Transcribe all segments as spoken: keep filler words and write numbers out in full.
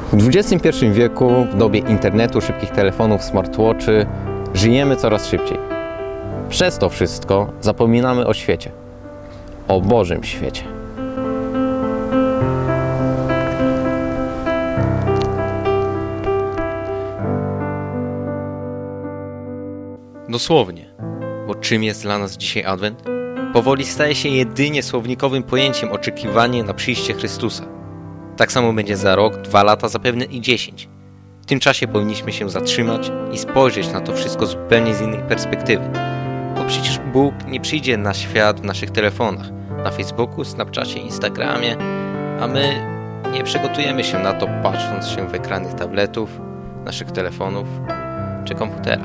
W dwudziestym pierwszym wieku, w dobie internetu, szybkich telefonów, smartwatchy, żyjemy coraz szybciej. Przez to wszystko zapominamy o świecie, o Bożym świecie. Dosłownie, bo czym jest dla nas dzisiaj Adwent? Powoli staje się jedynie słownikowym pojęciem oczekiwanie na przyjście Chrystusa. Tak samo będzie za rok, dwa lata, zapewne i dziesięć. W tym czasie powinniśmy się zatrzymać i spojrzeć na to wszystko zupełnie z innej perspektywy. Bo przecież Bóg nie przyjdzie na świat w naszych telefonach, na Facebooku, Snapchacie, Instagramie, a my nie przygotujemy się na to, patrząc się w ekrany tabletów, naszych telefonów czy komputera.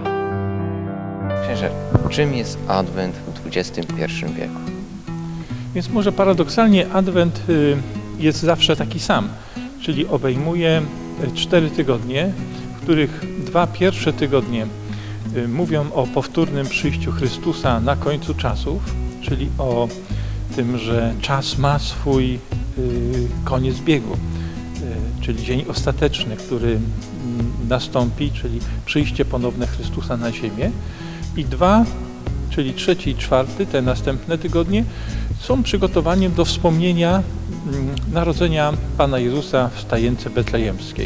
Księże, czym jest Adwent w dwudziestym pierwszym wieku? Więc może paradoksalnie Adwent jest zawsze taki sam, czyli obejmuje cztery tygodnie, w których dwa pierwsze tygodnie mówią o powtórnym przyjściu Chrystusa na końcu czasów, czyli o tym, że czas ma swój koniec biegu, czyli dzień ostateczny, który nastąpi, czyli przyjście ponowne Chrystusa na ziemię. I dwa, czyli trzeci i czwarty, te następne tygodnie, są przygotowaniem do wspomnienia narodzenia Pana Jezusa w stajence betlejemskiej.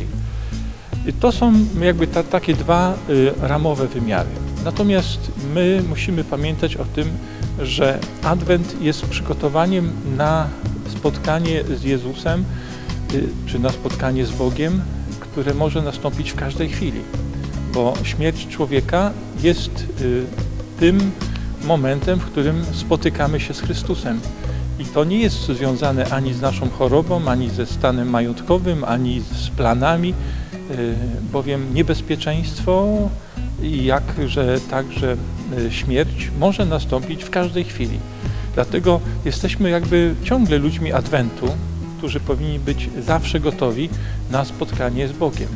I to są jakby ta, takie dwa y, ramowe wymiary. Natomiast my musimy pamiętać o tym, że Adwent jest przygotowaniem na spotkanie z Jezusem, y, czy na spotkanie z Bogiem, które może nastąpić w każdej chwili. Bo śmierć człowieka jest y, tym momentem, w którym spotykamy się z Chrystusem. I to nie jest związane ani z naszą chorobą, ani ze stanem majątkowym, ani z planami, y, bowiem niebezpieczeństwo i jakże także y, śmierć może nastąpić w każdej chwili. Dlatego jesteśmy jakby ciągle ludźmi Adwentu, którzy powinni być zawsze gotowi na spotkanie z Bogiem.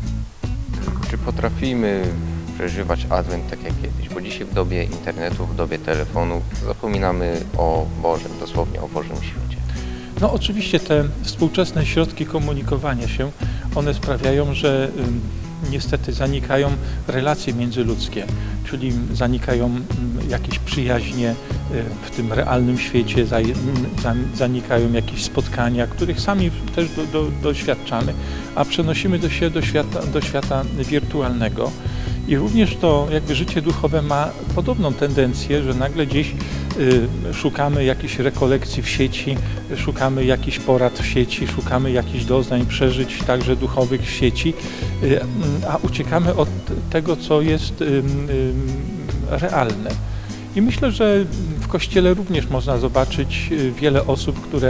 Czy potrafimy przeżywać Adwent tak jak kiedyś? Bo dzisiaj w dobie internetu, w dobie telefonu zapominamy o Bożym, dosłownie o Bożym świecie. No oczywiście te współczesne środki komunikowania się, one sprawiają, że y, niestety zanikają relacje międzyludzkie, czyli zanikają y, jakieś przyjaźnie y, w tym realnym świecie, za, y, za, zanikają jakieś spotkania, których sami też do, do, doświadczamy, a przenosimy do się do świata, do świata wirtualnego. I również to jakby życie duchowe ma podobną tendencję, że nagle gdzieś y, szukamy jakichś rekolekcji w sieci, szukamy jakichś porad w sieci, szukamy jakichś doznań, przeżyć także duchowych w sieci, y, a uciekamy od tego, co jest y, y, realne. I myślę, że w Kościele również można zobaczyć wiele osób, które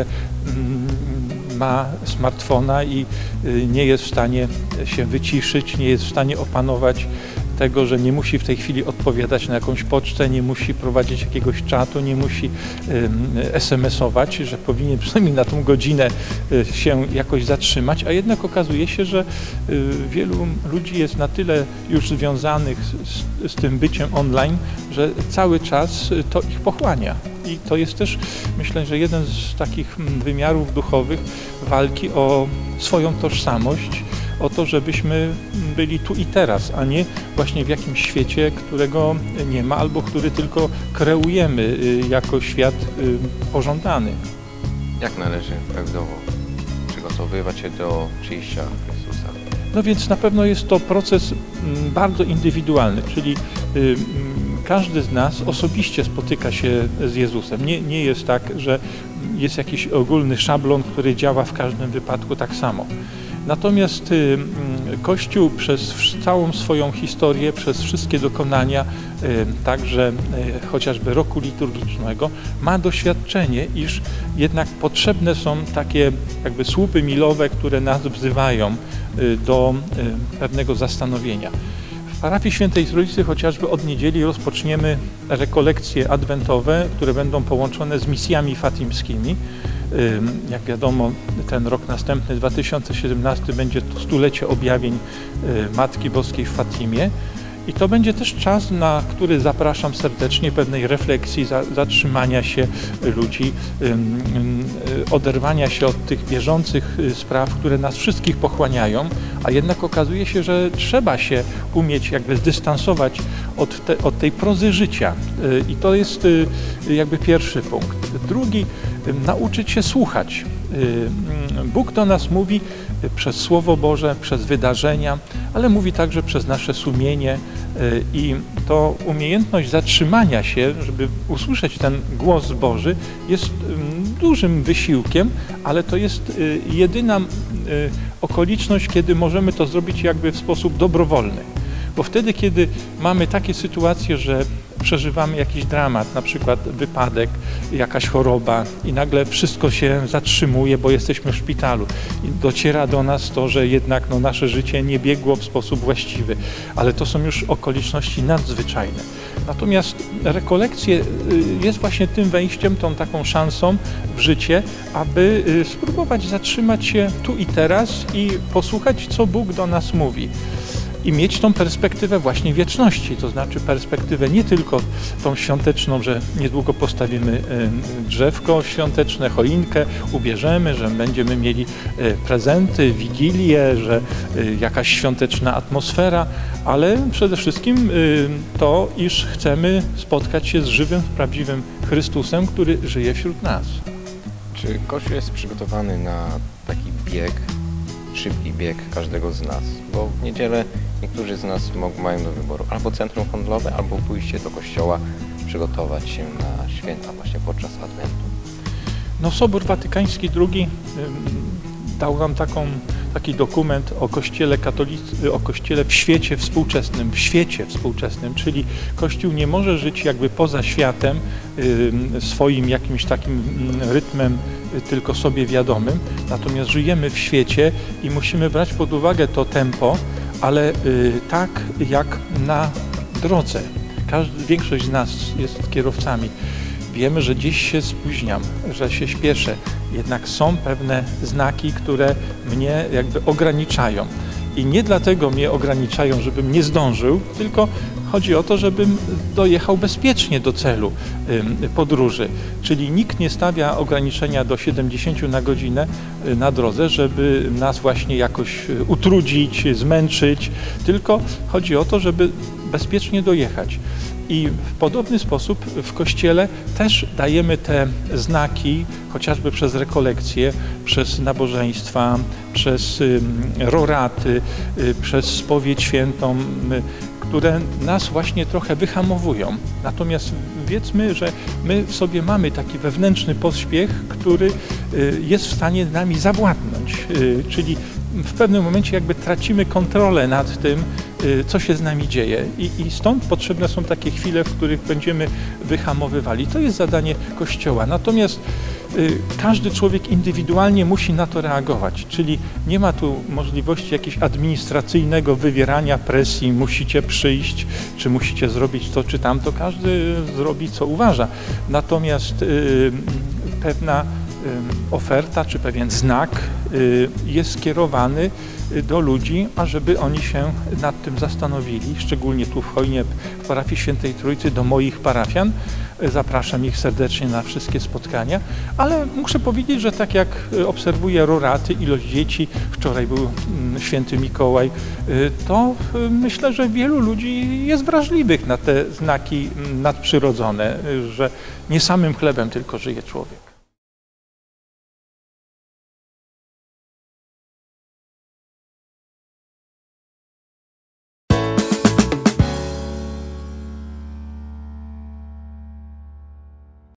y, ma smartfona i y, nie jest w stanie się wyciszyć, nie jest w stanie opanować tego, że nie musi w tej chwili odpowiadać na jakąś pocztę, nie musi prowadzić jakiegoś czatu, nie musi es em es ować, że powinien przynajmniej na tą godzinę y, się jakoś zatrzymać, a jednak okazuje się, że y, wielu ludzi jest na tyle już związanych z, z tym byciem online, że cały czas to ich pochłania. I to jest też, myślę, że jeden z takich wymiarów duchowych walki o swoją tożsamość, o to, żebyśmy byli tu i teraz, a nie właśnie w jakimś świecie, którego nie ma, albo który tylko kreujemy jako świat pożądany. Jak należy prawidłowo przygotowywać się do przyjścia Chrystusa? No więc na pewno jest to proces bardzo indywidualny, czyli każdy z nas osobiście spotyka się z Jezusem. Nie, nie jest tak, że jest jakiś ogólny szablon, który działa w każdym wypadku tak samo. Natomiast y, Kościół przez całą swoją historię, przez wszystkie dokonania, y, także y, chociażby roku liturgicznego, ma doświadczenie, iż jednak potrzebne są takie jakby słupy milowe, które nas wzywają y, do y, pewnego zastanowienia. W parafii Świętej Trójcy chociażby od niedzieli rozpoczniemy rekolekcje adwentowe, które będą połączone z misjami fatimskimi. Jak wiadomo, ten rok następny, dwa tysiące siedemnasty, będzie to stulecie objawień Matki Boskiej w Fatimie. I to będzie też czas, na który zapraszam serdecznie pewnej refleksji, za, zatrzymania się ludzi, oderwania się od tych bieżących spraw, które nas wszystkich pochłaniają, a jednak okazuje się, że trzeba się umieć jakby zdystansować od, te, od tej prozy życia. I to jest jakby pierwszy punkt. Drugi, nauczyć się słuchać. Bóg do nas mówi przez Słowo Boże, przez wydarzenia, ale mówi także przez nasze sumienie i to umiejętność zatrzymania się, żeby usłyszeć ten głos Boży, jest dużym wysiłkiem, ale to jest jedyna okoliczność, kiedy możemy to zrobić jakby w sposób dobrowolny. Bo wtedy, kiedy mamy takie sytuacje, że przeżywamy jakiś dramat, na przykład wypadek, jakaś choroba i nagle wszystko się zatrzymuje, bo jesteśmy w szpitalu i dociera do nas to, że jednak no, nasze życie nie biegło w sposób właściwy, ale to są już okoliczności nadzwyczajne. Natomiast rekolekcje jest właśnie tym wejściem, tą taką szansą w życie, aby spróbować zatrzymać się tu i teraz i posłuchać, co Bóg do nas mówi. I mieć tą perspektywę właśnie wieczności, to znaczy perspektywę nie tylko tą świąteczną, że niedługo postawimy drzewko świąteczne, choinkę, ubierzemy, że będziemy mieli prezenty, wigilię, że jakaś świąteczna atmosfera, ale przede wszystkim to, iż chcemy spotkać się z żywym, prawdziwym Chrystusem, który żyje wśród nas. Czy Kościół jest przygotowany na taki bieg, szybki bieg każdego z nas? Bo w niedzielę niektórzy z nas mają do wyboru albo centrum handlowe, albo pójście do kościoła, przygotować się na święta właśnie podczas Adwentu. No, Sobór Watykański drugi dał nam taką, taki dokument o Kościele katolicy, o Kościele w świecie współczesnym, w świecie współczesnym, czyli Kościół nie może żyć jakby poza światem, swoim jakimś takim rytmem tylko sobie wiadomym, natomiast żyjemy w świecie i musimy brać pod uwagę to tempo, ale tak jak na drodze. Każdy, większość z nas jest kierowcami. Wiemy, że gdzieś się spóźniam, że się śpieszę, jednak są pewne znaki, które mnie jakby ograniczają. I nie dlatego mnie ograniczają, żebym nie zdążył, tylko chodzi o to, żebym dojechał bezpiecznie do celu podróży. Czyli nikt nie stawia ograniczenia do siedemdziesięciu na godzinę na drodze, żeby nas właśnie jakoś utrudzić, zmęczyć, tylko chodzi o to, żeby bezpiecznie dojechać. I w podobny sposób w Kościele też dajemy te znaki, chociażby przez rekolekcje, przez nabożeństwa, przez roraty, przez spowiedź świętą, które nas właśnie trochę wyhamowują. Natomiast wiedzmy, że my w sobie mamy taki wewnętrzny pośpiech, który jest w stanie nami zawładnąć, czyli w pewnym momencie jakby tracimy kontrolę nad tym, co się z nami dzieje. I, i stąd potrzebne są takie chwile, w których będziemy wyhamowywali. To jest zadanie Kościoła. Natomiast y, każdy człowiek indywidualnie musi na to reagować, czyli nie ma tu możliwości jakiegoś administracyjnego wywierania presji, musicie przyjść, czy musicie zrobić to, czy tamto. Każdy zrobi, co uważa. Natomiast y, pewna oferta, czy pewien znak jest skierowany do ludzi, ażeby oni się nad tym zastanowili, szczególnie tu w Chojnie, w parafii Świętej Trójcy, do moich parafian. Zapraszam ich serdecznie na wszystkie spotkania, ale muszę powiedzieć, że tak jak obserwuję roraty, ilość dzieci, wczoraj był Święty Mikołaj, to myślę, że wielu ludzi jest wrażliwych na te znaki nadprzyrodzone, że nie samym chlebem tylko żyje człowiek.